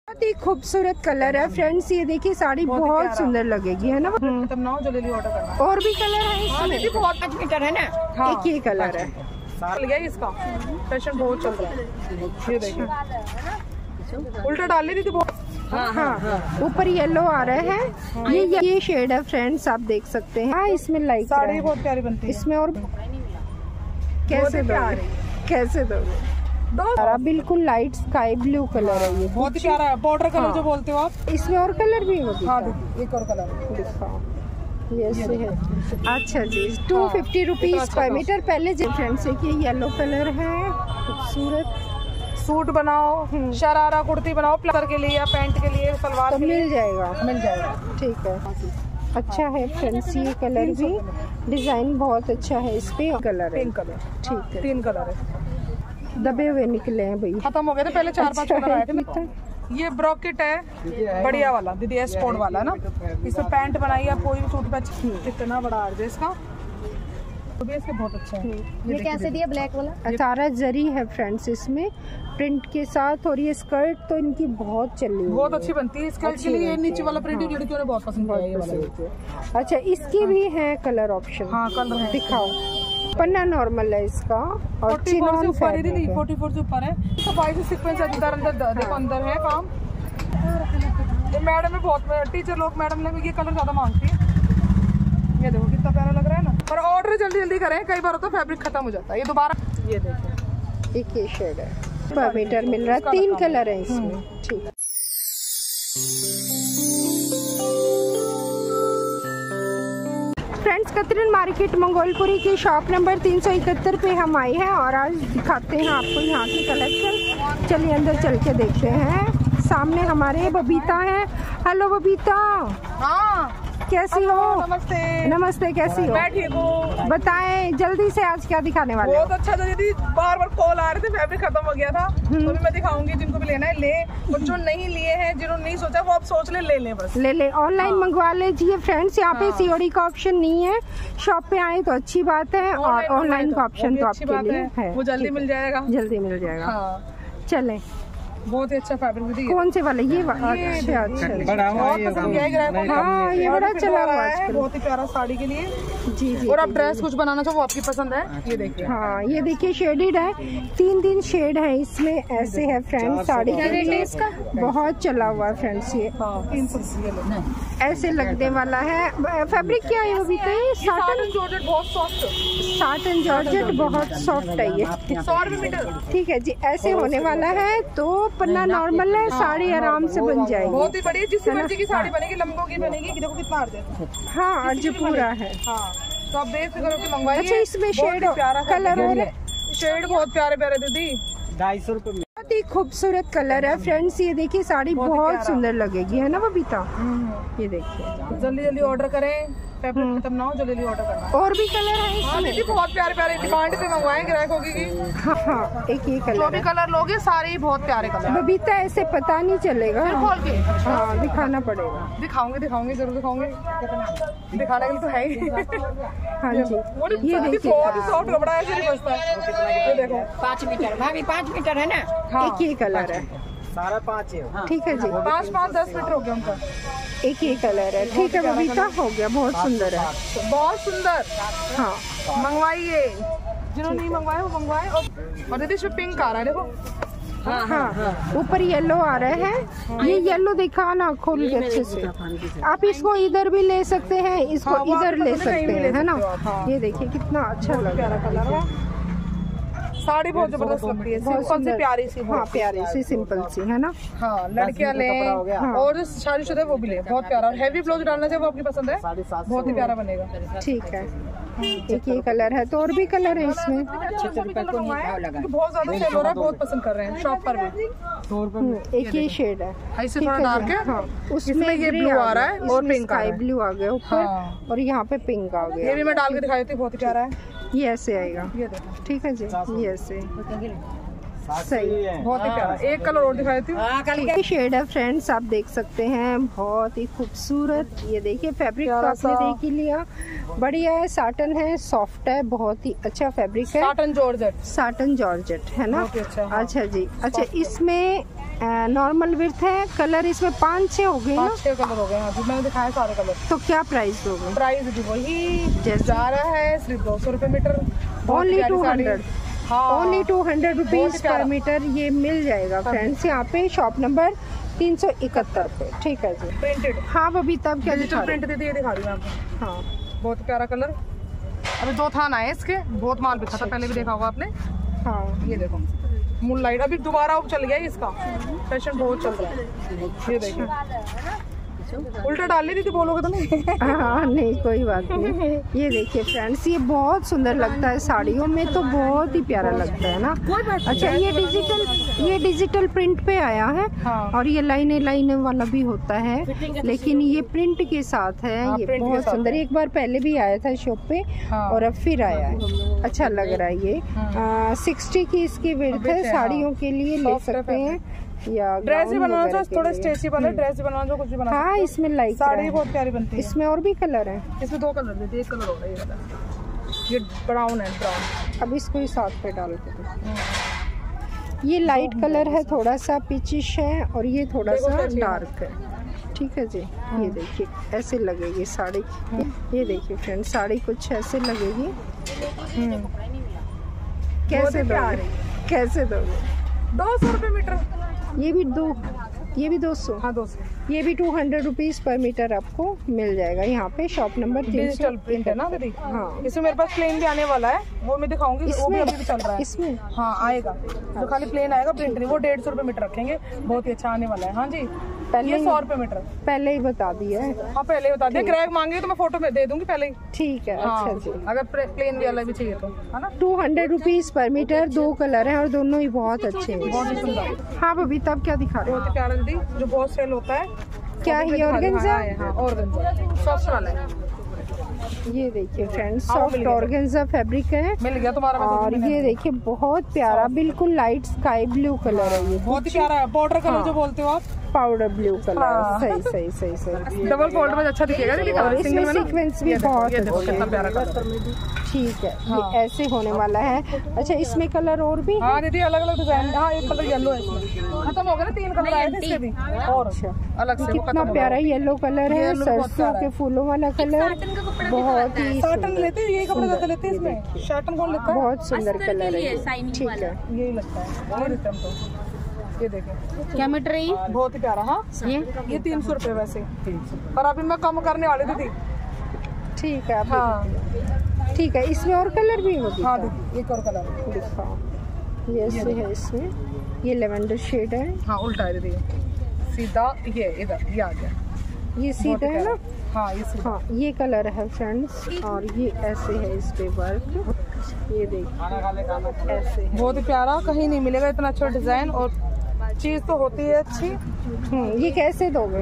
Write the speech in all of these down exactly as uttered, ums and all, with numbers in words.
बहुत ही खूबसूरत कलर है फ्रेंड्स। ये देखिए साड़ी बहुत, बहुत सुंदर लगेगी है ना। तब ना जो ले ली ऑर्डर करना। और भी कलर है इसमें? हाँ, बहुत पाँच मीटर है ना। हाँ, एक ही कलर है। चल गया इसका फैशन बहुत चल रहा है। ये देखिए उल्टा डाल ली थी बहुत। हाँ हाँ ऊपर येलो आ रहा है। हाँ, ये ये शेड है फ्रेंड्स, आप देख सकते हैं। हाँ इसमें लाइक साड़ी बहुत प्यारी बनती है इसमें। और कैसे दोगे कैसे दोगे? बिल्कुल लाइट स्काई ब्लू कलर है ये, बहुत ही प्यारा है। बॉर्डर कलर जो बोलते हो आप। इसमें और कलर भी होगी? हाँ एक और कलर दिखाओ। ये से है। अच्छा जी two fifty rupees per metre. पहले जो फ्रेंड्स है कि येलो कलर है खूबसूरत। सूट बनाओ, शरारा कुर्ती बनाओ प्लर के लिए या पैंट के लिए, सलवार तो मिल जाएगा मिल जाएगा ठीक है। अच्छा है फ्रेंड्स, ये कलर भी डिजाइन बहुत अच्छा है। इस पे कलर है, पिंक कलर। ठीक है, तीन कलर है। दबे हुए निकले हैं भाई, खत्म हो गए थे पहले। चार पांच कलर आए थे। ये ब्रॉकेट है बढ़िया वाला दीदी, एस कोड वाला ना। इसमें पैंट बनाई आप कोई भी सूट पे। कितना बड़ा अर्ज है इसका, तो भी इसके बहुत अच्छा है। ये कैसे दिया ब्लैक वाला? अठारह जरी है फ्रेंड्स इसमें प्रिंट के साथ। और ये स्कर्ट तो इनकी बहुत चली हुई, बहुत अच्छी बनती है स्कर्ट के लिए। नीचे वाला प्रिंट लड़कियों ने बहुत पसंद किया ये वाला। अच्छा इसकी भी है कलर ऑप्शन? हाँ कलर है। दिखाओ। पन्ना नॉर्मल है इसका और चिनॉन फैब्रिक है। चौवालीस से ऊपर है। तो बाईस सीक्वेंस अंदर अंदर देखो अंदर है काम। ये मैडम में बहुत टीचर लोग मैडम ने ये कलर ज्यादा मांगती है। ये देखो कितना प्यारा लग रहा है ना। पर ऑर्डर जल्दी जल्दी करें, कई बार तो फैब्रिक खत्म हो जाता है। ये दोबारा ये देखो एक ये शेड है पर मीटर मिल रहा है। तीन कलर है इसमें। ठीक है फ्रेंड्स, कतरन मार्केट मंगोलपुरी की शॉप नंबर तीन सौ इकहत्तर पे हम आए हैं और आज दिखाते हैं आपको यहाँ की कलेक्शन। चलिए अंदर चल के देखते हैं। सामने हमारे बबीता है। हेलो बबीता। हाँ कैसी हो? नमस्ते। नमस्ते कैसी हो? मैं ठीक हूँ। बताएं जल्दी से आज क्या दिखाने वाले? बहुत अच्छा था दीदी, बार बार कॉल आ रहे थे, फैब्रिक खत्म हो गया था। तो भी मैं दिखाऊंगी, जिनको भी लेना है ले, और जो नहीं लिए हैं, जिन्होंने नहीं सोचा वो आप सोच ले ले ले बस ले ले ऑनलाइन हाँ। मंगवा लीजिए फ्रेंड्स। यहाँ पे हाँ। सीओडी का ऑप्शन नहीं है। शॉप पे आए तो अच्छी बात है और ऑनलाइन का ऑप्शन तो आपके लिए है। वो जल्दी मिल जाएगा, जल्दी मिल जाएगा। चले बहुत ही अच्छा फैब्रिक। कौन से वाले? ये अच्छा अच्छा हाँ ये बड़ा चला हुआ है। बहुत ही प्यारा साड़ी के लिए जी जी। और आप ड्रेस कुछ बनाना चाहो वो आपकी पसंद है। ये देखिए हाँ ये देखिए शेडेड है, तीन तीन शेड है इसमें। ऐसे है फ्रेंड्स साड़ी के लिए। इसका बहुत चला हुआ है फ्रेंड्स। ये ऐसे लगने वाला है। फैब्रिक क्या है वो भी? साटन जॉर्जेट बहुत सॉफ्ट। साटन जॉर्जेट बहुत सॉफ्ट है ये। सौ रुपए मीटर। ठीक है जी, ऐसे होने वाला है। तो पन्ना नॉर्मल है, साड़ी आराम से बन जाएगी। बहुत ही बढ़िया, जिस मर्जी की साड़ी बनेगी, लंबों की बनेगी। देखो कितना अर्ज है। हाँ अर्ज पूरा है। हाँ तो आप बेफिक्र होकर मंगवाइए। अच्छा इसमें शेड प्यारा कलर और शेड बहुत प्यारे प्यारे दीदी। ढाई सौ रूपये। बहुत ही खूबसूरत कलर है फ्रेंड्स। ये देखिए साड़ी बहुत सुंदर लगेगी है ना बबीता? ये देखिए जल्दी जल्दी ऑर्डर करें, फैब्रिक खत्म ना हो, जल्दी जल्दी ऑर्डर करना। और भी कलर है हाँ दीदी, बहुत प्यारे प्यारे डिमांड पे मंगवाए ग्राहकों की। हाँ हाँ एक ये कलर, जो भी कलर लोगे सारे ही बहुत प्यारे कलर। बबीता ऐसे पता नहीं चलेगा, खोल के हाँ दिखाना पड़ेगा। दिखाऊंगे दिखाऊंगे जरूर दिखाऊंगे, दिखाने के लिए तो है ही। हाँ जी ये देखिए बहुत ही सॉफ्ट कपड़ा है, ऐसे नहीं बचता है। ये देखो पाँच मीटर भाभी, पाँच मीटर है ना। एक ही कलर है, सारा पाँच है। ठीक है जी। पाँच पाँच दस मीटर हो गया उनका। एक ही कलर है, ठीक है बबीता हो गया। बहुत सुंदर है, बहुत सुंदर। हाँ मंगवाइए, जिन्होंने नहीं मंगवाए वो मंगवाए। और दीदी इसमें पिंक आ रहा है देखो। हाँ हाँ ऊपर येलो आ रहा है। ये येलो दिखा ना खोल के अच्छे से। आप इसको इधर भी ले सकते हैं, इसको इधर ले सकते हैं है ना। ये देखिए कितना अच्छा लग रहा है। साड़ी बहुत जबरदस्त लगती है, सिंपल सी प्यारी सी। हाँ प्यारी सी सिंपल सी है ना। हाँ लड़कियां ले और शादीशुदा वो भी ले, बहुत प्यारा। और हैवी ब्लाउज डालना चाहिए वो आपकी पसंद है, बहुत ही प्यारा बनेगा। ठीक है एक ये कलर है, तो और भी कलर है इसमें। बहुत ज्यादा सेल हो रहा है, बहुत पसंद कर रहे हैं शॉप पर भी। एक ये शेड है, ऐसे थोड़ा डार्क है। हाँ उसमें ये ब्लू आ रहा है और पिंक स्काई ब्लू आ गया ऊपर और यहाँ पे पिंक आ गया। ये भी मैं डाल के दिखाई थी, बहुत ही प्यारा है। ये ऐसे आएगा, ये देखो ठीक है जी। ये ऐसे सही है, बहुत ही प्यारा। एक कलर और दिखाई थी, ये शेड है फ्रेंड्स, आप देख सकते हैं। बहुत ही खूबसूरत। ये देखिए फैब्रिक तो आपने देख ही लिया, बढ़िया है। साटन है, सॉफ्ट है, बहुत ही अच्छा फैब्रिक है। साटन जॉर्जेट, साटन जॉर्जेट है ना। अच्छा, हाँ। अच्छा जी। अच्छा इसमें नॉर्मल विड्थ है। कलर इसमें पाँच छः हो गए ना? पाँच छह कलर हो गए हैं, अभी मैंने दिखाया सारे कलर। तो क्या प्राइस दोगे? प्राइस भी वही जैसे जा रहा है, सिर्फ दो सौ रुपये मीटर। ओनली टू हंड्रेड हाँ only two hundred rupees per metre ये मिल जाएगा फ्रेंड्स यहाँ पे, शॉप नंबर तीन सौ इकहत्तर पे। ठीक है जी। प्रिंटेड। हाँ बबी तब क्या डिजिटल दिखा प्रिंट दीदी ये दिखा रही हूँ आपको। हाँ बहुत प्यारा कलर। अभी दो थान आए इसके, बहुत माल बिका था, पहले भी देखा होगा आपने। हाँ ये देखो मून लाइट, अभी दोबारा अब चल गया इसका फैशन, बहुत चल रहा है। ये देखिए उल्टा डाल ली थी, बोलोगे तो नहीं? हाँ नहीं कोई बात नहीं। ये देखिए फ्रेंड्स, ये बहुत सुंदर लगता है साड़ियों में, तो बहुत ही प्यारा लगता है ना। अच्छा ये डिजिटल ये डिजिटल प्रिंट पे आया है। हाँ। और ये लाइने लाइने वाला भी होता है, लेकिन ये प्रिंट के साथ है। हाँ, ये प्रिंट के बहुत साथ सुंदर, है। एक बार पहले भी आया था शॉप पे। हाँ। और अब फिर आया है, अच्छा लग रहा है ये। सिक्सटी की इसकी विड्थ है, साड़ियों के लिए ले Soft है सकते हैं या ड्रेस भी गाउन बनाना वगैरह चाहो, के थोड़ा लिए। स्ट्रेचेबल है, ड्रेस भी बनाना चाहो, कुछ भी बनाना हाँ इसमें लाइक साड़ी भी बहुत प्यारी बनती है। इसमें और भी कलर है। इसमें दो कलर देती है, एक कलर होगा ये वाला, ये ब्राउन है ब्राउन। अब इसको ही साथ पे डाल के दो। ये लाइट कलर है, थोड़ा सा पिचिश है, और ये थोड़ा देखो सा कैसी है। डार्क है। ठीक है जी। ये देखिए ऐसे लगेगी साड़ी। ये देखिए फ्रेंड्स, साड़ी कुछ ऐसे लगेगी। कैसे दोगे? कैसे दोगे? दो सौ रुपये मीटर। ये भी दो ये भी दो सौ हाँ दो सौ। ये भी two hundred rupees per metre आपको मिल जाएगा यहाँ पे, शॉप नंबर तीन सौ। डिजिटल प्रिंट है ना दीदी? हाँ। इसमें मेरे पास प्लेन भी आने वाला है, वो मैं दिखाऊंगी, वो भी अभी भी चल रहा है। इसमें हाँ आएगा, जो खाली प्लेन आएगा प्रिंट नहीं, वो डेढ़ सौ रुपये मीटर रखेंगे, बहुत ही अच्छा आने वाला है। हाँ जी पहले ये ही- सौ रुपये मीटर। पहले ही बता दिया है। हाँ पहले ही बता दिया, ग्राहक मांगे तो मैं फोटो में दे दूंगी पहले ही। ठीक है। हाँ अच्छा जी। अगर प्लेन वाला भी चाहिए तो, है ना? Two hundred rupees per metre, दो कलर हैं और दोनों ही बहुत अच्छे हैं। बहुत ही सुंदर, हाँ बबी तब क्या दिखा रहे बहुत ही प्यारा दीदी, जो बहुत सेल होता है। क्या वो भी ये दिखा रही हूँ। ऑर्गेन्जा? हाँ, है, हाँ ऑर्गेन्जा सॉफ्ट वाला है। हैं? ये देखिए फ्रेंड्स, हाँ, वो मिल सॉफ्ट गया। ऑर्गेन्जा फैब्रिक है। मिल गया तुम्हारा। मैं और देखूंगी ये मैंने। देखिए बहुत प्यारा, बिल्कुल लाइट स्काई ब्लू कलर है ये, बहुत ही प्यारा है, बॉर्डर कलर हाँ। जो बोलते हो आप, पाउडर ब्लू कलर। हाँ। सही सही सही सही। डबल फोल्ड में अच्छा दिखेगा दीदी, और कलर इसमें सिंगल में ना। सीक्वेंस भी ये देखो, बहुत ये देखो अच्छे कितना हैं। प्यारा कलर। ठीक है। हाँ। ये ऐसे होने वाला है। अच्छा इसमें कलर और भी? हाँ दीदी अलग अलग डिजाइन। हाँ एक कलर येलो है इसमें, खत्म हो गया ना, तीन कलर आए थे इसके भी और अच्छा अलग से, वो कितना खत्म हो प्यारा गया। येलो कलर है, येलो बहुत सरसों प्यारा के है। फूलों वाला कलर, बहुत ही साटन सुंदर। लेते हैं, यही कपड़े ज्यादा लेते हैं इसमें, शाटन कौन लेता है? बहुत सुंदर कलर है ये। ठीक है। यही लगता है, और रिटर्न तो ये देखें क्या मीटर है ये? बहुत ही प्यारा। हाँ ये ये तीन सौ रुपये वैसे, और अभी मैं कम करने वाली थी। ठीक है। हाँ ठीक है, इसमें और कलर भी होगी? हाँ दीदी एक और कलर। दिखाओ। ये ऐसे है, इसमें ये लेवेंडर शेड है। हाँ उल्टा है दीदी, सीधा ये इधर ये आ गया, ये सीधा है ना? हाँ ये सीधा। हाँ ये कलर है फ्रेंड्स, और ये ऐसे है इस पे वर्क। ये देखिए ऐसे है। बहुत ही प्यारा, कहीं नहीं मिलेगा इतना अच्छा डिजाइन, और चीज तो होती है अच्छी। हम्म, ये कैसे दोगे?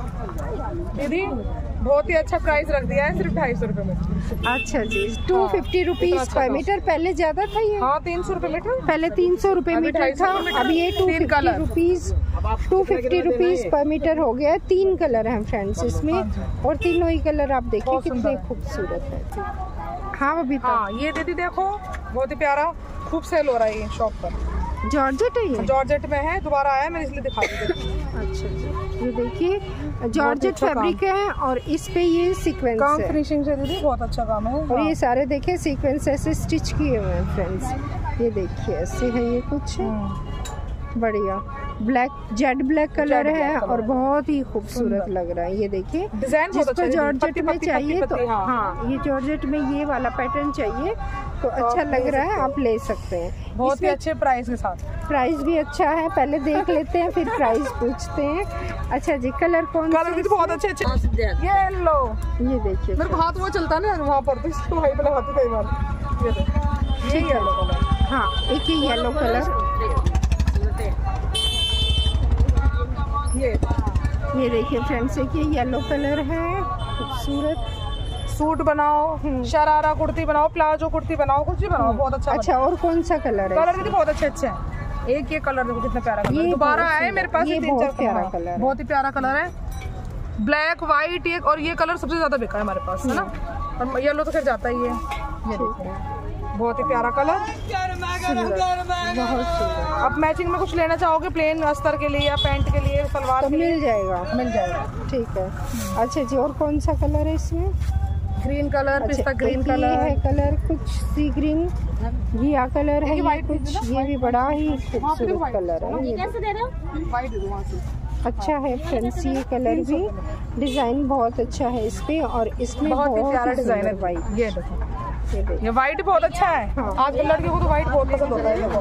दीदी बहुत ही अच्छा प्राइस रख दिया है, सिर्फ ढाई सौ रुपये में। अच्छा जी, two fifty rupees per metre. पहले ज्यादा था ये? हाँ तीन सौ रुपये मीटर। पहले तीन सौ रुपए अभी मीटर ढाई था, सौ रुपए मीटर। अब ये टू तीन fifty colour. Rupees two fifty rupees per metre हो गया है। तीन कलर हैं फ्रेंड्स इसमें, और तीनों ही कलर आप देखिए बहुत कितने सुंदर है। खूबसूरत है। हाँ अभी तो हाँ ये दीदी देखो, बहुत ही प्यारा, खूब सेल हो रहा है ये शॉप पर। जॉर्जेट है ये? जॉर्जेट में है, दोबारा आया, मैंने इसलिए दिखा दी। अच्छा जी, ये देखिए जॉर्जेट अच्छा फैब्रिक है, और इस पे ये सीक्वेंस काम है। फिनिशिंग से दीदी बहुत अच्छा काम है। और हाँ। ये सारे देखिए सीक्वेंस ऐसे स्टिच किए हुए हैं फ्रेंड्स। ये देखिए ऐसे है ये कुछ बढ़िया, black jet black colour jet है, ब्लैक कलर और बहुत ही खूबसूरत सुंदर। लग रहा है। ये देखिए डिजाइन बहुत जिसको अच्छा है, जॉर्जेट पत्ती- में पत्ती- चाहिए पत्ती- तो पत्ती, हाँ। हाँ ये जॉर्जेट में ये वाला पैटर्न चाहिए तो अच्छा लग रहा है, आप ले सकते हैं। बहुत ही इसमें अच्छे प्राइस के साथ। प्राइस भी अच्छा है, पहले देख लेते हैं फिर प्राइस पूछते हैं। अच्छा जी, कलर कौन कलर भी से? तो बहुत अच्छे अच्छे। ये लो, ये देखिए मेरे को हाथ वो चलता है ना वहाँ पर, तो इसको वहीं पे लगाती कई बार। ये देखो, ये येलो कलर। हाँ एक ही येलो कलर। ये ये देखिए फ्रेंड्स, एक ये येलो कलर है खूबसूरत। सूट बनाओ, शरारा कुर्ती बनाओ, प्लाजो कुर्ती बनाओ, कुछ भी बनाओ, बहुत अच्छा। अच्छा और कौन सा कलर है? कलर दीदी बहुत अच्छे अच्छे हैं। एक ये कलर देखो कितना प्यारा कलर, ये दोबारा बहुत आए मेरे पास ये तीन बहुत चार प्यारा कलर। कलर है। बहुत ही प्यारा कलर है, ब्लैक व्हाइट एक, और ये कलर सबसे ज्यादा बिका है हमारे पास, है ना। और येलो तो फिर जाता ही है। ये देखो बहुत ही प्यारा कलर, बहुत सुंदर। आप मैचिंग में कुछ लेना चाहोगे प्लेन अस्तर के लिए या पैंट के लिए, सलवार तो के लिए मिल जाएगा, मिल जाएगा। ठीक है। अच्छा जी, और कौन सा कलर है इसमें? ग्रीन कलर, पिस्ता ग्रीन कलर है, कलर कुछ सी ग्रीन घिया कलर है, ये कुछ ये भी बड़ा ही खूबसूरत कलर है। ये अच्छा है फ्रेंड्स, ये कलर भी डिजाइन बहुत अच्छा है इस पे, और इसमें बहुत ही प्यारा डिजाइन है भाई। ये देखो, ये व्हाइट बहुत अच्छा है। हाँ। आजकल लड़कियों को तो व्हाइट बहुत पसंद होता है।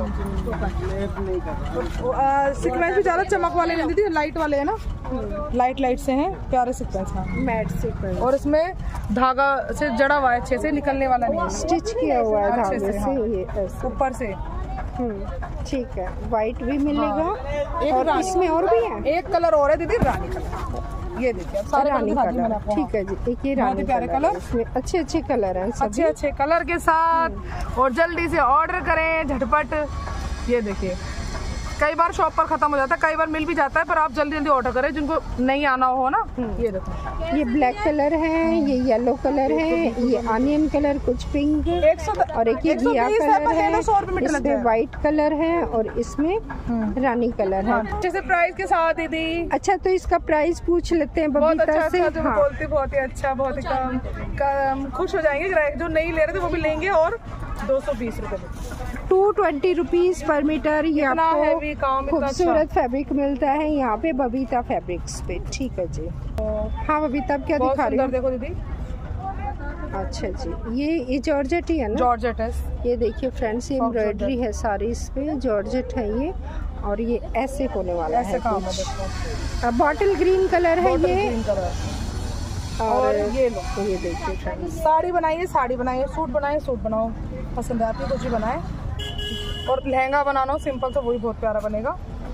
सीक्वेंस भी ज्यादा चमक वाले नहीं दीदी, लाइट वाले है ना, लाइट लाइट से हैं, प्यारे सीक्वेंस हैं, मैट सीक्वेंस, और इसमें धागा से जड़ा हुआ है, अच्छे से निकलने वाला नहीं है, स्टिच किया हुआ है अच्छे धागे से, से, हाँ। ये ऐसे। ऊपर से। हम्म, ठीक है। व्हाइट भी मिलेगा, एक और रानी- इसमें और भी है, एक कलर और है दीदी, रानी कलर। ये देखिए, अब सारे रानी कलर दिखा दी मैंने कलर, आपको। ठीक है जी। एक ये बहुत रानी ही प्यारे कलर, कलर। इसमें अच्छे अच्छे कलर हैं सभी। अच्छे अच्छे कलर के साथ, और जल्दी से ऑर्डर करें झटपट। ये देखिए, कई बार शॉप पर खत्म हो जाता है, कई बार मिल भी जाता है, पर आप जल्दी जल्दी ऑर्डर करें जिनको नहीं आना हो ना। ये देखो, ये ब्लैक कलर है, ये येलो कलर है, ये ऑनियन कलर, कुछ पिंक, एक सौ और एक ये एक सौ घिया बीस है, कलर पर है, ले लो, सौ रुपए मीटर लग इसमें जाएगा। व्हाइट कलर है, और इसमें रानी कलर है। अच्छे से प्राइस के साथ दीदी। अच्छा, तो इसका प्राइस पूछ लेते हैं बहुत बबीता अच्छा से। अच्छा, जो हाँ, बोलती बहुत ही अच्छा, बहुत ही कम, कम खुश हो जाएंगे ग्राहक, जो नहीं ले रहे थे वो भी लेंगे। और दो सौ बीस रुपए two twenty rupees per metre. ये इतना आपको heavy काम, इतना खूबसूरत फैब्रिक मिलता है यहाँ पे बबीता फैब्रिक्स पे। ठीक है जी। हाँ बबीता, अब क्या बहुत दिखा रही सुंदर, हो? देखो दीदी, अच्छा जी, ये ये जॉर्जेट ही है ना? जॉर्जेट है। ये देखिए फ्रेंड्स, ये एम्ब्रॉयडरी है सारी इस पे, जॉर्जेट है ये, और ये ऐसे होने वाला ऐसे है काम है, कुछ। देखो, बॉटल ग्रीन कलर है बॉटल ये, ग्रीन कलर। और और ये लो, ये देखिए फ्रेंड्स, साड़ी बनाइए, साड़ी बनाइए, सूट बनाइए, सूट बनाओ, पसंद है आपको कुछ भी बनाए। और लहंगा बनाना हो सिंपल से, वही बहुत प्यारा बनेगा।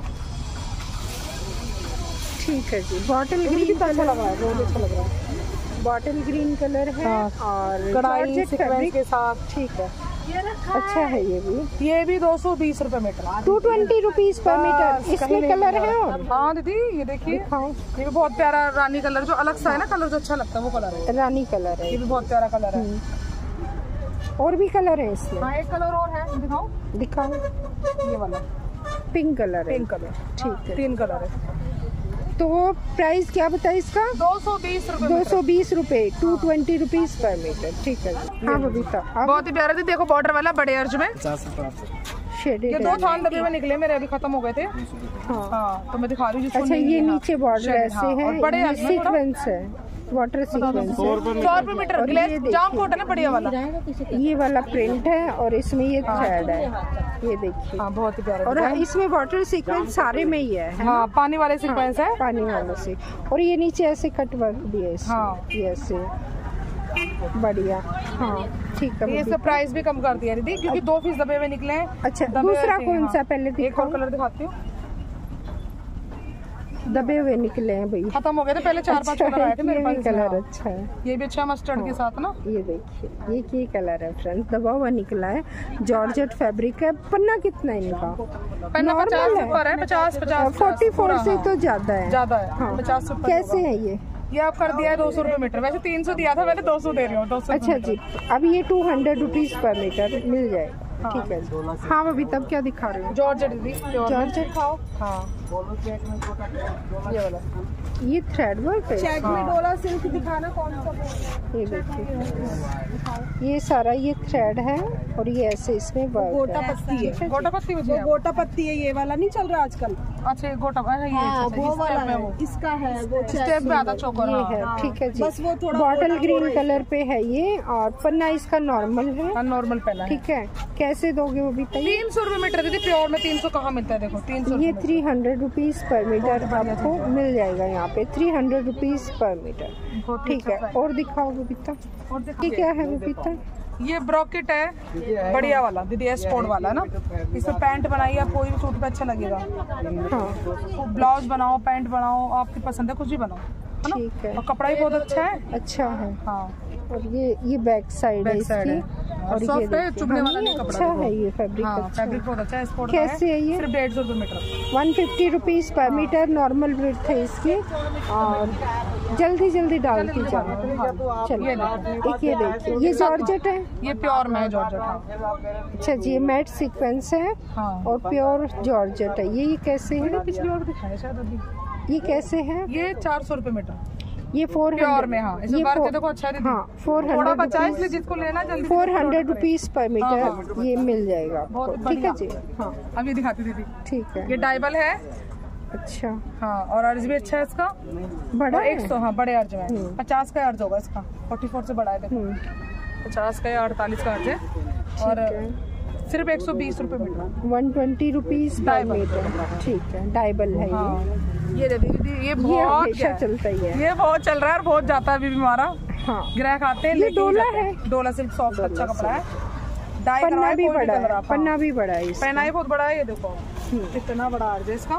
ठीक है जी। बॉटल ग्रीन ग्रीन अच्छा कलर, लग रहा है, बहुत अच्छा लग रहा है। बॉटल ग्रीन कलर है, हाँ। और कढ़ाई जॉर्जेट सीक्वेंस फैब्रिक के साथ। ठीक है, अच्छा है ये भी। ये भी दो सौ बीस रुपए मीटर। टू ट्वेंटी रुपीज पर बस, मीटर। कहीं इसमें नहीं कलर मिलेगा। है और हाँ दीदी, ये देखिए, दिखाओ। ये भी बहुत प्यारा रानी कलर, जो अलग सा है ना कलर, जो अच्छा लगता है वो कलर है। रानी कलर है, ये भी बहुत प्यारा कलर है। और भी कलर है इसमें, हाँ, एक कलर और है, दिखाओ, दिखाओ। ये वाला पिंक कलर है, पिंक कलर। ठीक है। तीन कलर है। तो प्राइस क्या बताए इसका? दो सौ बीस रुपए दो सौ बीस रूपए, two twenty rupees per metre. ठीक है जी। हाँ बबीता, आप बहुत ही प्यारा थी, देखो बॉर्डर वाला, बड़े अर्ज में। शेडेड ये दो थान दबे हुए निकले मेरे, अभी खत्म हो गए थे। हाँ। हाँ, तो मैं दिखा रही हूँ जिसको अच्छा, नहीं ये लिया। नीचे बॉर्डर शेड, ऐसे हाँ, है, और बड़े ये अर्ज में थोड़ा सीक्वेंस है, वाटर सीक्वेंस है। सौ रुपए मीटर, और ग्लेस ये जाम देखिए, कॉटन है, बढ़िया वाला। ये वाला प्रिंट है, और इसमें ये थ्रेड है, ये देखिए। हाँ, बहुत ही प्यारा। और इसमें वाटर सीक्वेंस सारे में ही है, है ना? हाँ, पानी वाले सीक्वेंस है। पानी वाले से, और ये नीचे ऐसे कट वर्क भी है इसमें। हाँ। ये ऐसे बढ़िया। हाँ ठीक है। ये इसका प्राइस भी कम कर दिया दीदी, क्योंकि दो पीस दबे हुए निकले हैं। अच्छा, दबे दूसरा हुए थे, कौन हाँ। सा पहले एक दिखाओ। और कलर दिखाती हूँ, दबे हुए निकले हैं भाई, खत्म हो गए थे पहले, चार पांच अच्छा कलर आए थे है, मेरे ये पास भी इसमें। कलर हाँ। अच्छा है। ये भी अच्छा मस्टर्ड के साथ ना। ये देखिए, ये की कलर है फ्रेंड्स, दबा हुआ निकला है, जॉर्जेट फैब्रिक है। पन्ना कितना है इनका? पन्ना Normal पचास है। ऊपर है, पचास पचास फोर्टी फोर से तो ज्यादा है। ज्यादा है, हाँ। पचास ऊपर कैसे होगा। है ये? ये आप कर दिया है दो सौ रुपए मीटर, वैसे तीन सौ दिया था, मैंने दो सौ दे रही हूँ, दो सौ। अच्छा जी, अब ये two hundred rupees per metre मिल जाएगा। ठीक है जी। हाँ अभी तब क्या दिखा रहे हो? जॉर्जेट दीदी, जॉर्जेट खाओ। हाँ, ये वाला ये थ्रेड वर्क है, चेक में डोला सिल्क दिखाना कौन सा। ये देखिए, ये सारा ये थ्रेड है, और ये ऐसे इसमें वर्क गोटा है। पत्ती है, गोटा पत्ती मुझे वो गोटा पत्ती है, ये वाला नहीं चल रहा आजकल। अच्छा, ये गोटा है, ये हाँ, अच्छा, वो इस वाला step में है, वो इसका है वो स्टेप में आता चोकर। ये हाँ, है। ठीक है जी, बस वो थोड़ा बॉटल गोटा ग्रीन गोरा कलर पे है ये, और पन्ना इसका नॉर्मल है। हाँ, नॉर्मल पहना है। ठीक है, कैसे दोगे वो भी बताइए? तीन सौ रुपए मीटर दीदी, प्योर में तीन सौ कहाँ मिलता है, देखो तीन सौ। ये three hundred rupees per metre आपको मिल जाएगा यहाँ पे, three hundred rupees per metre. ठीक है, और दिखाओ बबीता, और ये देखिए, क्या है बबीता? ये ब्रॉकेट है, बढ़िया वाला दीदी, एस कोड वाला ना। इसमें पैंट बनाइए आप, कोई भी सूट पे अच्छा लगेगा। हाँ ब्लाउज बनाओ, पैंट बनाओ, आपकी पसंद है, कुछ भी बनाओ, है ना। ठीक है, और कपड़ा भी बहुत अच्छा है। अच्छा है। हाँ, और ये ये बैक साइड है बैक साइड इसकी है और ये सॉफ्ट है, देखिए, चुभने हाँ, वाला ये नहीं कपड़ा। अच्छा है ये फैब्रिक, हाँ, अच्छा फैब्रिक बहुत अच्छा है। स्पोर्ट कैसे है ये? सिर्फ डेढ़ सौ रुपए मीटर। One fifty rupees per metre normal breadth है इसकी। और जल्दी जल्दी डालती जाओ। चलो एक ये देखिए, ये जॉर्जेट है, ये प्योर में है जॉर्जेट। हाँ। अच्छा जी, ये मैट सीक्वेंस है हाँ। और प्योर जॉर्जेट है। ये कैसे है? पिछली बार दिखाया शायद अभी। ये कैसे है? ये चार सौ रुपए मीटर ये फोर प्योर में। हाँ, इसमें बार देखो अच्छा है। हाँ, फोर थोड़ा हंड्रेड बचा है इसलिए जिसको लेना जल्दी four hundred rupees per metre हाँ। ये मिल जाएगा आपको। बहुत ठीक है जी, हाँ अब ये दिखाती दीदी। ठीक है। ये डाइबल है। अच्छा हाँ, और अर्ज भी अच्छा है इसका, बड़ा एक सौ। हाँ, बड़े अर्ज में पचास का अर्ज होगा इसका। फोर्टी फोर से बड़ा है देखो, पचास का या अड़तालीस का अर्ज है। और सिर्फ एक सौ बीस रुपए मीटर, one twenty rupees per metre. ठीक है, डाइबल है हाँ। ये। ये दीदी दीदी ये ये बहुत हमेशा चलता ही है। ये बहुत चल रहा है और बहुत जाता है अभी भी हमारा। हाँ, ग्राहक आते हैं ये लेके ही डोला जाते हैं। है। डोला सिल्क सॉफ्ट अच्छा कपड़ा है। डाई पन्ना करवाए भी कोई बड़ा कलर है, आप। पन्ना भी बड़ा है इसका। पहना ही बहुत बड़ा है। ये देखो कितना बड़ा अर्ज है इसका,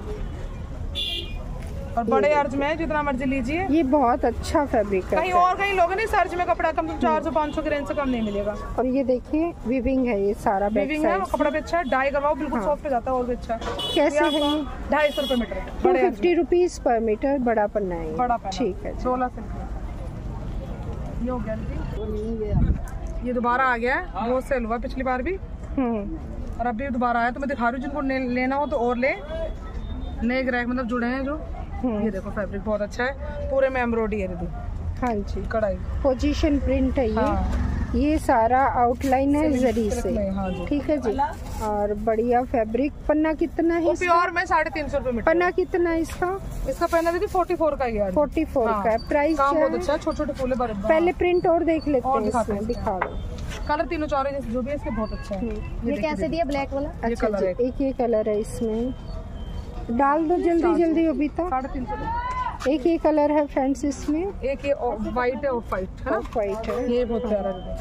और बड़े अर्ज में है, जितना मर्जी लीजिए। ये बहुत अच्छा फैब्रिक है। कहीं और कहीं लोग नहीं अर्ज में कपड़ा कम से कम चार सौ पाँच सौ की रेंज से कम नहीं मिलेगा। और ये देखिए विविंग है, ये सारा बैक वीविंग है, साइड। कपड़ा भी अच्छा है। डाई करवाओ बिल्कुल सॉफ्ट हो जाता है और भी अच्छा। कैसे है ये? ढाई सौ रुपए मीटर टू बड़े अर्ज फिफ्टी रुपीज पर मीटर बड़ा पन्ना है ये। बड़ा पहना। ठीक है जी। सोलह सिल्क ये हो गया दीदी। ये दोबारा आ गया है, बहुत सेल हुआ पिछली बार भी हम्म और अभी दोबारा आया। तो मैं दिखा रही हूँ, जिनको ने- लेना हो तो और ले। नए ग्राहक मतलब जुड़े हैं जो। ये देखो फैब्रिक बहुत अच्छा है, पूरे में एम्ब्रॉयडरी है दीदी, हाँ जी, कढ़ाई। पोजीशन प्रिंट है ये। हाँ। ये सारा आउटलाइन है जरी सिल्क से। में, हाँ जी। ठीक है जी। और बढ़िया फैब्रिक। पन्ना कितना है वो इसका? प्योर में साढ़े तीन सौ रुपए मीटर। पन्ना कितना है इसका? इसका पहना दीदी फोर्टी फोर का ही है। फोर्टी फोर हाँ। का है। प्राइस काम क्या बहुत है? अच्छा है, छोटे छोटे फूले भरे। पहले प्रिंट और देख लेते और हैं दिखाते इसमें, हैं। दिखा दो। कलर तीनों चार है, जो भी है इसके बहुत अच्छा है। ये कैसे दिया ब्लैक वाला? अच्छा कलर जी, है। एक ये कलर है इसमें, डाल दो जल्दी जल्दी अभी तक। साढ़े तीन सौ। एक ये कलर है फ्रेंड्स इसमें, एक ये व्हाइट है, ऑफ व्हाइट है ना, ऑफ वाइट है। ये बहुत प्यारा है।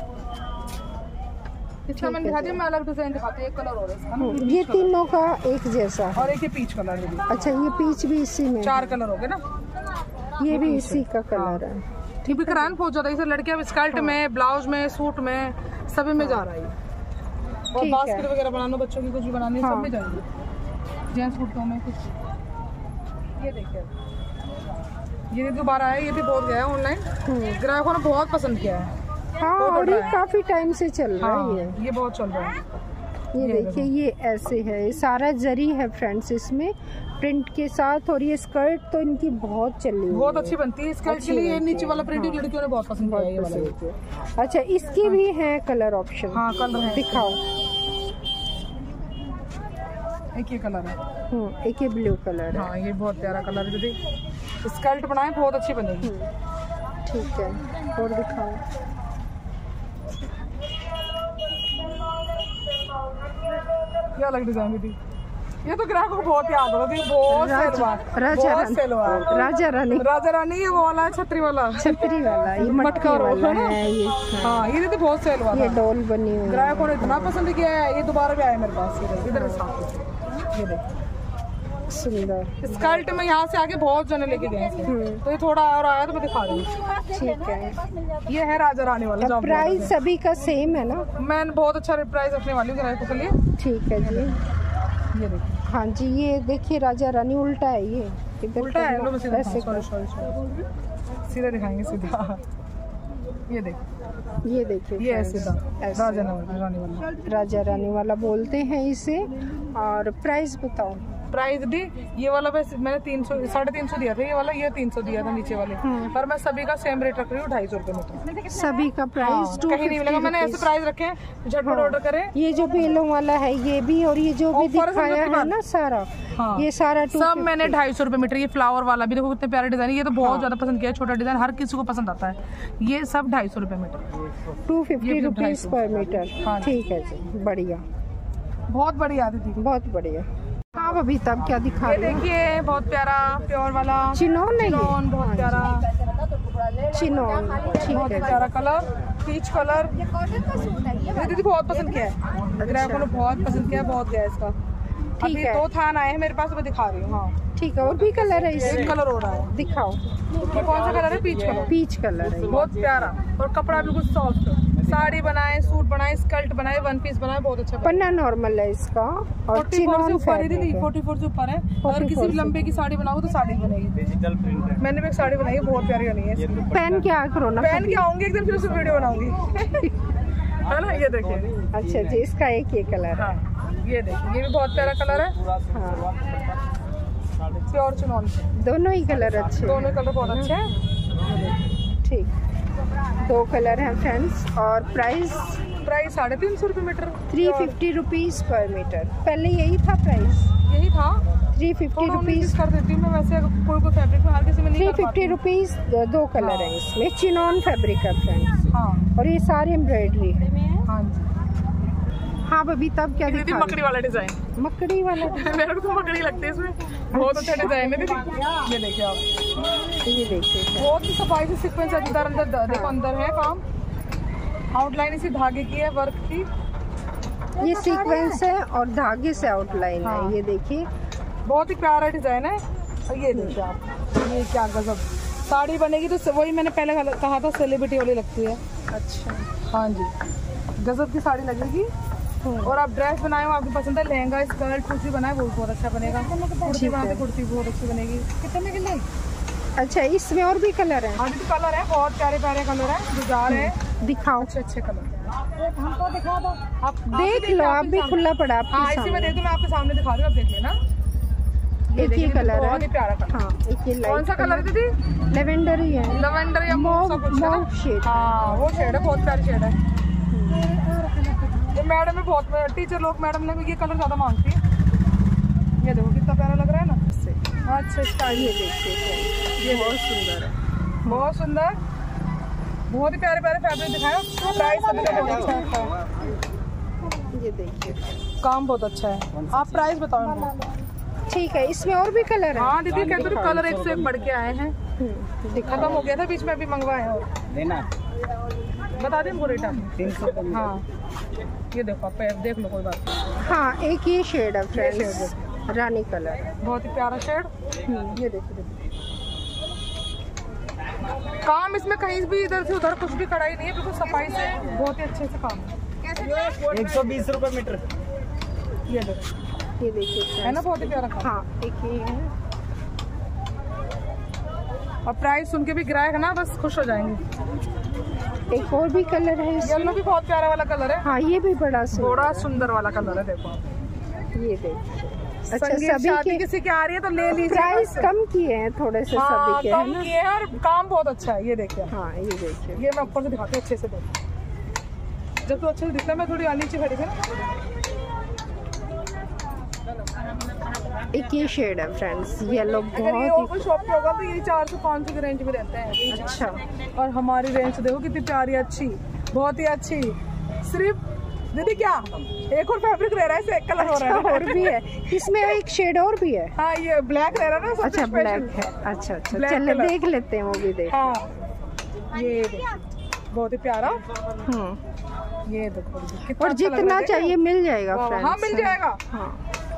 इसका मैंने दिखा दिया, मैं अलग डिजाइन दिखाती हूँ। एक कलर और है इसका ना, हम्म, ये तीनों का एक जैसा है। और एक ये पीच कलर है। अच्छा, ये पीच भी इसी में, चार कलर हो गए ना, ये भी इसी का कलर है। ठीक है। करान बहुत ज्यादा इसे लड़कियां स्कर्ट में, ब्लाउज में, सूट में, सभी में जा रहा है। और ठीक बास्केट है। वगैरह बनाना, बच्चों की कुछ भी बनानी है, हाँ। सब में जाएगी। जेंट्स कुर्तों में कुछ। ये देखिए, ये दोबारा है, ये भी बहुत गया है ऑनलाइन, ग्राहकों ने बहुत पसंद किया है। हाँ, बहुत और बढ़ ये रहा है। काफी टाइम से चल रहा हाँ, है ये। ये बहुत चल रहा है। ये ये देखिए, ये ऐसे है, ये सारा जरी है फ्रेंड्स इसमें प्रिंट के साथ। और ये स्कर्ट तो इनकी बहुत चली हुई बहुत है। अच्छी बनती है। स्कर्ट अच्छी के लिए ये बनती नीचे है, वाला प्रिंट हाँ। लड़कियों ने बहुत पसंद किया है, ये वाला। पसंद किया। अच्छा, इसकी भी है कलर ऑप्शन? हाँ, कलर है। दिखाओ। एक ये कलर है। हम्म, एक ये ब्लू कलर है। हाँ, ये बहुत प्यारा कलर है दीदी। स्कर्ट बनाए बहुत अच्छी बनेगी। ठीक है, और दिखाओ। क्या अलग डिजाइन दीदी, ये तो ग्राहकों को बहुत याद होगा कि बहुत सेल हुआ, राजा बहुत सेल हुआ। रानी, राजा रानी, राजा रानी ये वो वाला है, छतरी वाला, छतरी वाला, ये मटका मटका रोल वाला है ना? है ये। हाँ, ये दीदी बहुत सेल हुआ ये था। डॉल बनी हुई है। ग्राहकों ने इतना पसंद किया है, ये दोबारा भी आया मेरे पास। इधर इधर साथ, ये देखो सुंदर। स्कर्ट में यहाँ से आके बहुत जने लेके गए थे, तो ये थोड़ा और आया तो मैं दिखा रही हूँ। ठीक है। ये है राजा रानी वाला, जो आप बोल रहे प्राइस सभी का सेम है ना? थे। मैं बहुत अच्छा प्राइस रखने वाली हूँ ग्राहकों के लिए। ठीक है जी। ये देखिए, हाँ जी, ये देखिए राजा रानी उल्टा है ये। इधर उल्टा है, लो मैं सीधा ऐसे दिखाऊं, सॉरी सॉरी सॉरी सीधा दिखाएंगे सीधा। ये देखिए, ये देखिए ये है friends, सीधा ऐसे। राजा रानी वाला। राजा रानी वाला बोलते हैं इसे। और प्राइस बताओ। प्राइस भी ये वाला वैसे मैंने तीन सौ साढ़े तीन सौ दिया था, ये वाला ये तीन सौ दिया था नीचे वाले, पर मैं सभी का सेम रेट रख रही हूँ, ढाई सौ रुपए मीटर। सभी का प्राइस टू कहीं नहीं मिलेगा, मैंने ऐसे प्राइस रखे हैं, झटपट ऑर्डर करें। ये जो बेलों वाला है ये भी, और ये जो भी Offer है दिखाया समझो है ना सारा, हाँ। ये सारा टू सब मैंने ढाई सौ रुपए मीटर। ये फ्लावर वाला भी देखो कितने प्यारे डिजाइन है, ये तो बहुत ज्यादा पसंद किया है, छोटा डिजाइन हर किसी को पसंद आता है। ये सब ढाई सौ रुपए मीटर, टू फिफ्टी ये भी रुपीज ढाई सौ। पर मीटर। हाँ। ठीक है जी, बढ़िया, बहुत बढ़िया थी। बहुत बढ़िया। हाँ अभी तब क्या दिखा ये रहे हैं? देखिए बहुत प्यारा प्योर वाला चिनोन है ये? चिनोन, बहुत प्यारा चिनोन, ठीक बहुत है। प्यारा कलर, पीच कलर। ये दीदी बहुत पसंद किया है, ग्राहकों ने बहुत पसंद किया है, बहुत गया है इसका। ठीक अभी है दो थान आए हैं मेरे पास, मैं दिखा रही हूँ। हाँ ठीक है, और भी कलर है एक इसमें, कलर हो रहा है, दिखाओ। ये कौन सा कलर है? Peach colour. पीच कलर है, बहुत प्यारा, और कपड़ा बिल्कुल सॉफ्ट। साड़ी बनाए, सूट बनाए, स्कर्ट बनाए, वन पीस बनाए, बहुत अच्छा। पन्ना नॉर्मल है इसका, और चौवालीस से ऊपर ही फैब्रिक नहीं, है। चौवालीस से ऊपर है। अगर किसी चौवालीस लंबे की साड़ी बनाओ तो साड़ी बनेगी। डिजिटल प्रिंट है। मैंने भी एक साड़ी बनाई है, बहुत प्यारी बनी है। पहन के आ करो ना, पहन के आऊंगी एक दिन, फिर उसमें वीडियो बनाऊंगी। है ना, ये देखिए। अच्छा जी, इसका एक ये कलर है। हाँ, ये देखिए, ये भी बहुत प्यारा कलर है। हाँ, प्योर चिनॉन, दोनों ही कलर अच्छे दोनों हैं। कलर बहुत अच्छे हैं। ठीक, दो कलर हैं फ्रेंड्स, और प्राइस प्राइस साढ़े तीन सौ रुपये मीटर, three fifty rupees per metre. पहले यही था प्राइस, यही था। थ्री फिफ्टी रुपीज कर देती हूँ मैं, वैसे कोई कोई फैब्रिक में हर किसी में नहीं थ्री कर पाती फिफ्टी हूँ। रुपीज दो कलर है इसमें, चिनॉन फैब्रिक है फ्रेंड्स, हाँ और ये सारी एम्ब्रॉयडरी है। हाँ जी। हाँ बबी, तब क्या दीदी दिखा मकड़ी वाला डिजाइन, रही? मकड़ी वाला, मेरे को तो मकड़ी लगती है इसमें, बहुत अच्छा डिजाइन है दीदी। ये देखिए आप, ये देखिए, बहुत ही सफाई से सीक्वेंस अंदर अंदर देखो, अंदर है काम। आउटलाइन इसी धागे की है, वर्क की। ये सीक्वेंस है और धागे से आउटलाइन हाँ। है, ये देखिए। बहुत ही प्यारा डिजाइन है। और ये देखिए आप, ये क्या गजब साड़ी बनेगी, तो वही मैंने पहले कहा था, सेलिब्रिटी वाली लगती है। अच्छा, हाँ जी, गजब की साड़ी लगेगी। और आप ड्रेस बनाए हो, आपकी पसंद है, लहंगा, स्कर्ट, कुछ भी बनाए वो बहुत अच्छा बनेगा। कुर्ती बनाते, कुर्ती बहुत अच्छी बनेगी। कितने के लिए? अच्छा, इसमें और भी कलर है? हाँ जी, कलर है, बहुत प्यारे प्यारे कलर है, जो जा रहे हैं। दिखाओ, अच्छे अच्छे कलर हमको दिखा दो, आप देख लो, आप भी खुला पड़ा आपके हाँ, इसी में सामने। दे दूं, मैं आपके सामने दिखा दूं, आप देख लेना। ये एक ही कलर है, बहुत ही प्यारा कलर। हाँ, एक ये कौन सा कलर दीदी? लेवेंडर ही है, लवेंडर या मॉव मौव कुछ है मॉव ना? शेड। हाँ, वो शेड है, बहुत प्यारी शेड है। ये मैडम है, बहुत टीचर लोग मैडम ने ये कलर ज्यादा मांगती है। ये देखो कितना प्यारा लग रहा है ना इससे। अच्छा, स्टाइल ये देखिए, ये बहुत सुंदर है, बहुत सुंदर, बहुत ही प्यारे प्यारे फैब्रिक दिखाया। प्राइस बहुत अच्छा है, ये देखिए, काम बहुत अच्छा है। आप प्राइस बताओ इनको। ठीक है, इसमें और भी कलर है? हाँ दीदी, कहते हो कलर एक से एक बढ़ के आए हैं। हम्म, दिखा, खत्म हो गया था बीच में, अभी मंगवाए हैं। और देना बता दें हमको रेट आप? तीन सौ। हाँ, ये देखो आप देख लो, कोई बात नहीं। हाँ, एक ये शेड है फ्रेंड्स, रानी कलर है। बहुत ही प्यारा शेड। ये देखो देखो, काम इसमें कहीं भी इधर से उधर कुछ भी कढ़ाई नहीं है, बिल्कुल सफाई से, बहुत ही अच्छे से काम है। एक सौ बीस रुपये मीटर। ये देखो, ये देखिए है ना, बहुत ही प्यारा काम। हाँ, एक ये है। और प्राइस सुन के भी ग्राहक ना बस खुश हो जाएंगे। एक और भी कलर है इसमें। येलो भी बहुत प्यारा वाला कलर है। हाँ, ये भी बड़ा सुंदर, बड़ा सुंदर वाला कलर है, देखो ये देखिए। अच्छा, संगीत सभी शादी के किसी की आ रही है तो ले लीजिए। प्राइस कम किए हैं थोड़े से, हाँ, सभी के, है कम ना? किए हैं, और काम बहुत अच्छा है। ये देखिए, हाँ, ये देखिए, ये मैं ऊपर से दिखाती हूँ अच्छे से, देखो जब तो अच्छे से दिखता है। मैं थोड़ी नीचे खड़ी थी ना। एक ये शेड है फ्रेंड्स, येलो, अगर ये बहुत ओपन शॉप पे होगा तो ये चार सौ पाँच सौ की रेंज में रहते हैं। ही अच्छा। और हमारी रेंज देखो कितनी प्यारी, अच्छी, बहुत ही अच्छी। सिर्फ दीदी क्या एक और फैब्रिक रह रहा है, एक कलर हो रहा है। और भी है इसमें, एक शेड और भी है। हाँ, ये ब्लैक रह रहा है ना सबसे अच्छा, special। ब्लैक है, अच्छा अच्छा, Black चलो color। देख लेते हैं, वो भी देख। हाँ, ये देखो, बहुत ही प्यारा। हम्म, ये देखो कितना और अच्छा लग रहा जितना है, चाहिए मिल जाएगा वाह, फ्रेंड्स। हाँ, मिल जाएगा। हाँ,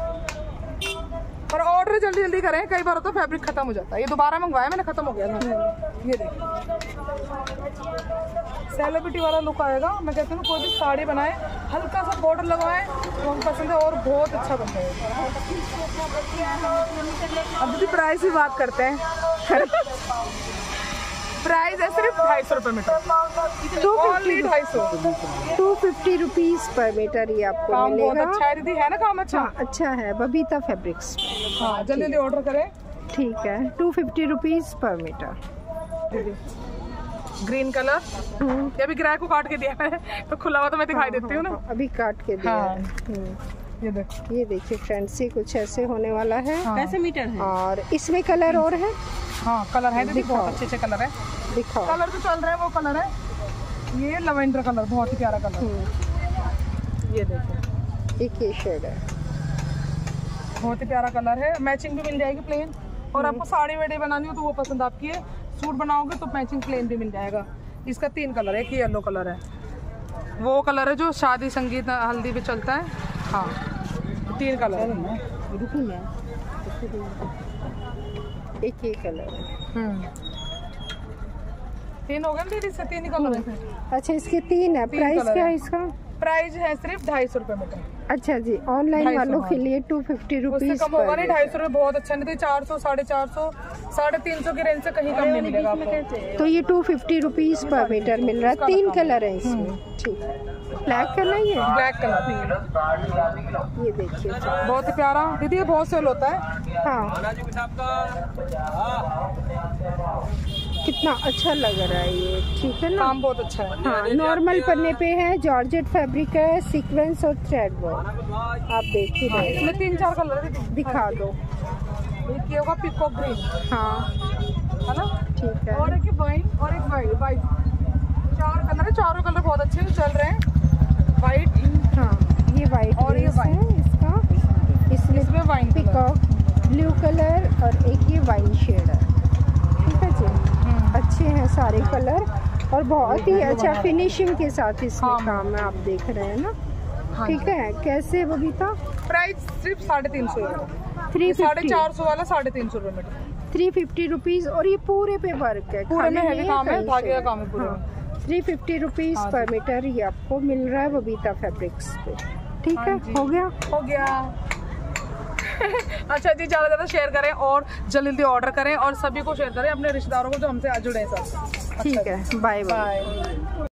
पर ऑर्डर जल्दी जल्दी करें, कई बार तो फैब्रिक खत्म हो जाता है। ये दोबारा मंगवाया मैंने, खत्म हो गया था। ये देखो, सेलिब्रिटी वाला लुक आएगा। मैं कहती हूँ कोई भी साड़ी बनाए, हल्का सा बॉर्डर लगवाए तो हमको पसंद है, और बहुत अच्छा बन जाएगा। अब दीदी प्राइस की बात करते हैं। प्राइस है सिर्फ ढाई सौ रुपये मीटर, टू ओनली ढाई सौ। Two fifty rupees per metre ये आपको काम बहुत मिलेगा। अच्छा है दीदी, है ना काम अच्छा? हाँ, अच्छा है, बबीता फैब्रिक्स। हाँ, जल्दी जल्दी ऑर्डर करें। ठीक है, two fifty rupees per metre. Green colour, हम्म, ये भी ग्राहक को काट के दिया है, तो खुला हुआ तो मैं दिखाई देती हूँ ना। हाँ, अभी काट के दिया हाँ। है। हम्म, ये देखो, ये देखिए फ्रेंड्स, ये कुछ ऐसे होने वाला है। हाँ। कैसे मीटर है? और इसमें कलर और है, हाँ कलर है दीदी, दिखाओ। बहुत अच्छे अच्छे कलर है। दिखाओ। कलर जो चल रहे हैं वो कलर है, ये लवेंडर कलर, बहुत ही प्यारा कलर। हम्म, ये देखो, एक ये शेड है, बहुत ही प्यारा कलर है। मैचिंग भी मिल जाएगी प्लेन, और आपको साड़ी वेड़ी बनानी हो तो वो पसंद आपकी है। सूट बनाओगे तो मैचिंग प्लेन भी मिल जाएगा। इसका तीन कलर है, एक येलो कलर है, वो कलर है जो शादी संगीत हल्दी पे चलता है। हाँ, तीन कलर एक ही कलर है। हम्म तीन हो गए दीदी से, तीन ही कलर है। अच्छा इसके तीन है। तीन प्राइस कलर क्या है। है इसका? प्राइस है सिर्फ ढाई सौ रुपए मीटर। अच्छा जी, ऑनलाइन ढाई सौ, वालों के हाँ। लिए टू फिफ्टी उससे रुपीज कम होगा नहीं, ढाई सौ रुपए बहुत अच्छा, नहीं तो चार सौ साढ़े चार सौ साढ़े तीन सौ की रेंज से कहीं कम नहीं मिलेगा आपको। तो ये two fifty rupees per metre मिल रहा है। तीन कलर है इसमें। ठीक है, ब्लैक कलर ये ब्लैक कलर ये देखिए। बहुत ही प्यारा दीदी, ये बहुत सेल होता है। हाँ कितना अच्छा लग रहा है ये। ठीक है ना, काम बहुत अच्छा है। हाँ नॉर्मल पन्ने पे है, जॉर्जेट फैब्रिक है, सीक्वेंस और थ्रेड वर्क। आप देख ही रहे हैं। इसमें तीन चार कलर है दीदी। दिखा दो। एक ये होगा पीकॉक ग्रीन, हाँ है ना, ठीक है। और एक वाइन और एक वाइट। वाइट चार कलर है, चारों कलर बहुत अच्छे चल रहे हैं। वाइट, हाँ ये वाइट और ये है इसका। इसमें इसमें वाइन पिकॉक ब्लू कलर और एक ये वाइन शेड है। ठीक है जी, अच्छे हैं सारे कलर और बहुत ही अच्छा फिनिशिंग के साथ इसमें हाँ। काम है। आप देख रहे हैं ना। हाँ ठीक है, कैसे बबीता? प्राइस सिर्फ साढ़े तीन सौ है। थ्री साढ़े फिफ्टी चार सौ वाला साढ़े तीन सौ रुपए मीटर। थ्री फिफ्टी रुपीज और ये पूरे पे वर्क है। पूरे में खाली हैवी नहीं काम है, कहीं धागे से। का काम है पूरे में। थ्री फिफ्टी रुपीज हाँ पर जी। मीटर ये आपको मिल रहा है बबीता फैब्रिक्स पे। ठीक हाँ है, जी। हो गया हो गया अच्छा जी, ज़्यादा ज़्यादा शेयर करें और जल्दी जल्दी ऑर्डर करें और सभी को शेयर करें, अपने रिश्तेदारों को जो हमसे आज जुड़े हैं सब। ठीक है, बाय बाय। बाय।